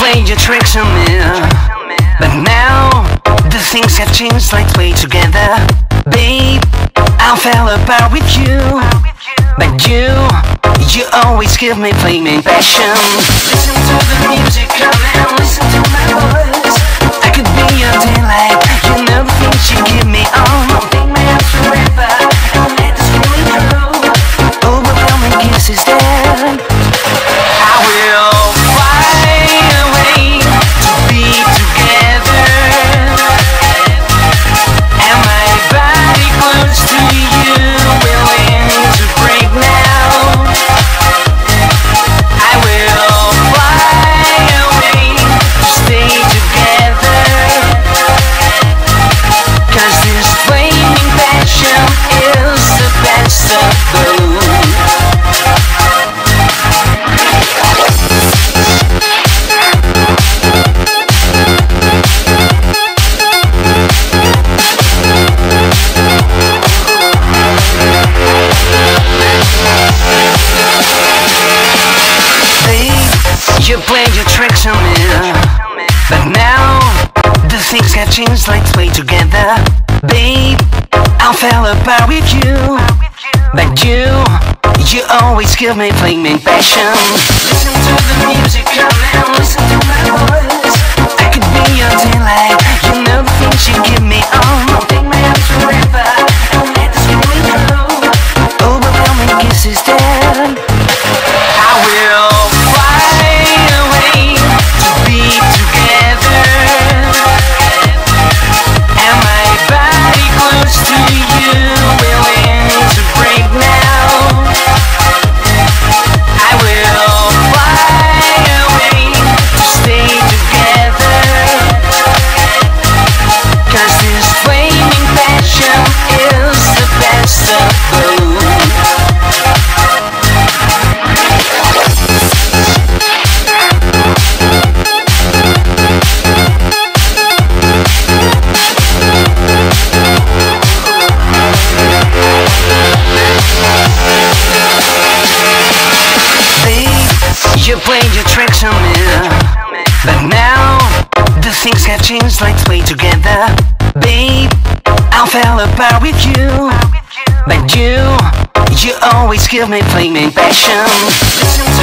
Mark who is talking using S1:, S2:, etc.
S1: played your tricks on me, but now the things have changed. Let's play together, babe. I fell apart with you, but you always give me flaming passion. Listen to the music, come and listen to my voice. I could be your daylight, you know the things you give me on. Take my hands forever and let this feeling grow. Overwhelming kisses there. I will fly away to be together, and my body close to you, willing to break now. I will fly away to stay together, 'cause this flaming passion is the best of both. You played your tricks on me, but now the things have changed. Let's play together, babe. I fell apart with you, but you always give me flaming passion. Listen to the music, come and listen to my voice. I could be your daylight, you know the things you give me on. Take my hands forever and let this feeling grow. Overwhelming kisses there. I will fly away to be together, and my body close to you, willing to break now. I will fly away to stay together, 'cause this flaming passion is the best of both. You played your tricks on me, but now the things have changed. Let's play together, babe. I fell apart with you, but you always give me flaming passion. Listen to